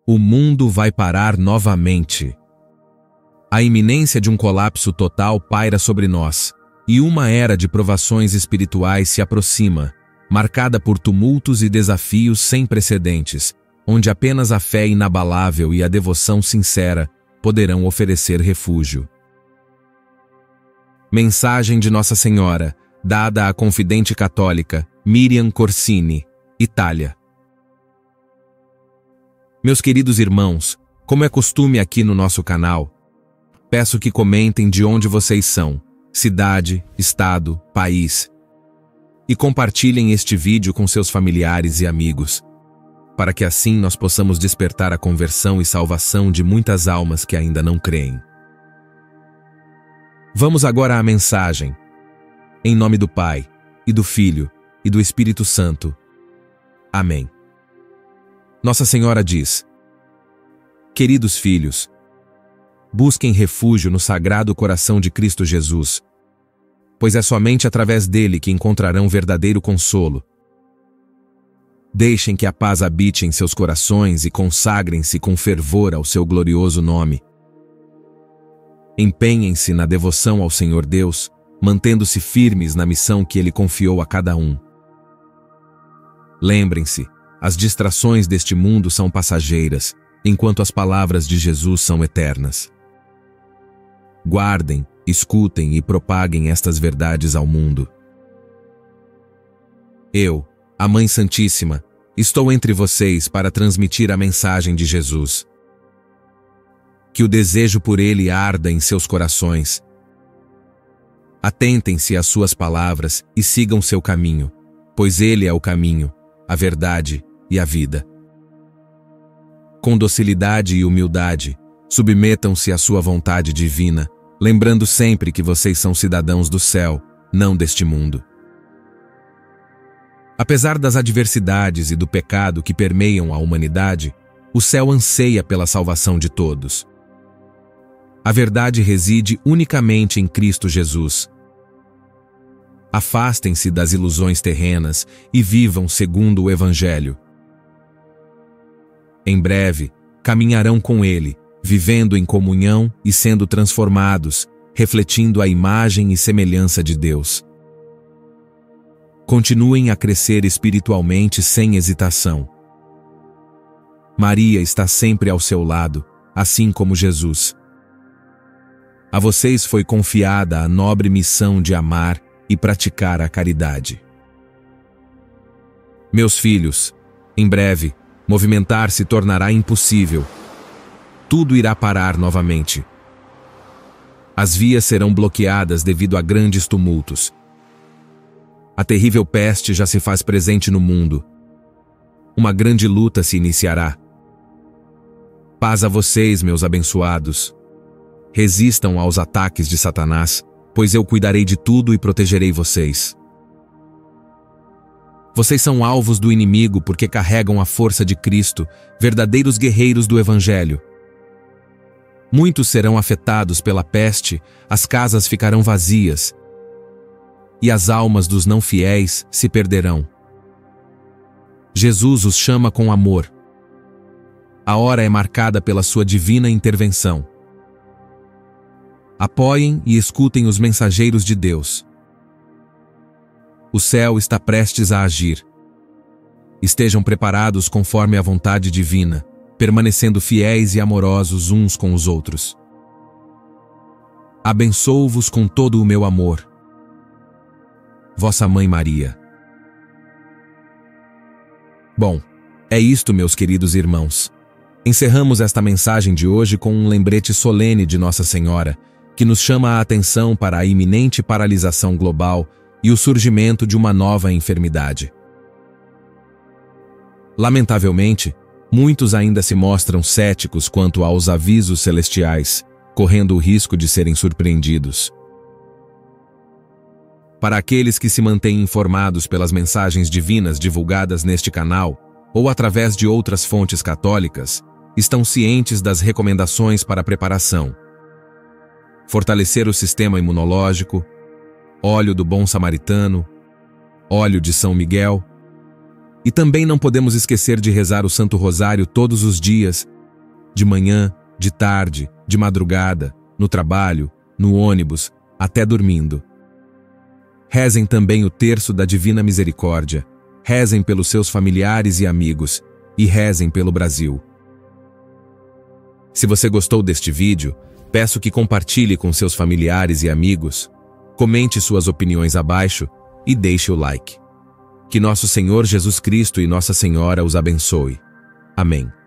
O mundo vai parar novamente. A iminência de um colapso total paira sobre nós, e uma era de provações espirituais se aproxima, marcada por tumultos e desafios sem precedentes, onde apenas a fé inabalável e a devoção sincera poderão oferecer refúgio. Mensagem de Nossa Senhora, dada à confidente católica Miriam Corsini, Itália. Meus queridos irmãos, como é costume aqui no nosso canal, peço que comentem de onde vocês são, cidade, estado, país, e compartilhem este vídeo com seus familiares e amigos, para que assim nós possamos despertar a conversão e salvação de muitas almas que ainda não creem. Vamos agora à mensagem. Em nome do Pai, e do Filho, e do Espírito Santo. Amém. Nossa Senhora diz: Queridos filhos, busquem refúgio no Sagrado Coração de Cristo Jesus, pois é somente através dele que encontrarão verdadeiro consolo. Deixem que a paz habite em seus corações e consagrem-se com fervor ao seu glorioso nome. Empenhem-se na devoção ao Senhor Deus, mantendo-se firmes na missão que Ele confiou a cada um. Lembrem-se, as distrações deste mundo são passageiras, enquanto as palavras de Jesus são eternas. Guardem, escutem e propaguem estas verdades ao mundo. Eu, a Mãe Santíssima, estou entre vocês para transmitir a mensagem de Jesus. Que o desejo por ele arda em seus corações. Atentem-se às suas palavras e sigam seu caminho, pois ele é o caminho, a verdade e a vida. Com docilidade e humildade, submetam-se à sua vontade divina, lembrando sempre que vocês são cidadãos do céu, não deste mundo. Apesar das adversidades e do pecado que permeiam a humanidade, o céu anseia pela salvação de todos. A verdade reside unicamente em Cristo Jesus. Afastem-se das ilusões terrenas e vivam segundo o Evangelho. Em breve, caminharão com Ele, vivendo em comunhão e sendo transformados, refletindo a imagem e semelhança de Deus. Continuem a crescer espiritualmente sem hesitação. Maria está sempre ao seu lado, assim como Jesus. A vocês foi confiada a nobre missão de amar e praticar a caridade. Meus filhos, em breve, movimentar se tornará impossível. Tudo irá parar novamente. As vias serão bloqueadas devido a grandes tumultos. A terrível peste já se faz presente no mundo. Uma grande luta se iniciará. Paz a vocês, meus abençoados. Resistam aos ataques de Satanás, pois eu cuidarei de tudo e protegerei vocês. Vocês são alvos do inimigo porque carregam a força de Cristo, verdadeiros guerreiros do Evangelho. Muitos serão afetados pela peste, as casas ficarão vazias, e as almas dos não fiéis se perderão. Jesus os chama com amor. A hora é marcada pela sua divina intervenção. Apoiem e escutem os mensageiros de Deus. O céu está prestes a agir. Estejam preparados conforme a vontade divina, permanecendo fiéis e amorosos uns com os outros. Abençoo-vos com todo o meu amor. Vossa Mãe Maria. Bom, é isto, meus queridos irmãos. Encerramos esta mensagem de hoje com um lembrete solene de Nossa Senhora, que nos chama a atenção para a iminente paralisação global e o surgimento de uma nova enfermidade. Lamentavelmente, muitos ainda se mostram céticos quanto aos avisos celestiais, correndo o risco de serem surpreendidos. Para aqueles que se mantêm informados pelas mensagens divinas divulgadas neste canal ou através de outras fontes católicas, estão cientes das recomendações para a preparação. Fortalecer o sistema imunológico, óleo do bom samaritano, óleo de São Miguel, e também não podemos esquecer de rezar o Santo Rosário todos os dias de manhã, de tarde, de madrugada, no trabalho, no ônibus, até dormindo. Rezem também o terço da Divina Misericórdia, rezem pelos seus familiares e amigos, e rezem pelo Brasil. Se você gostou deste vídeo, peço que compartilhe com seus familiares e amigos, comente suas opiniões abaixo e deixe o like. Que nosso Senhor Jesus Cristo e Nossa Senhora os abençoe. Amém.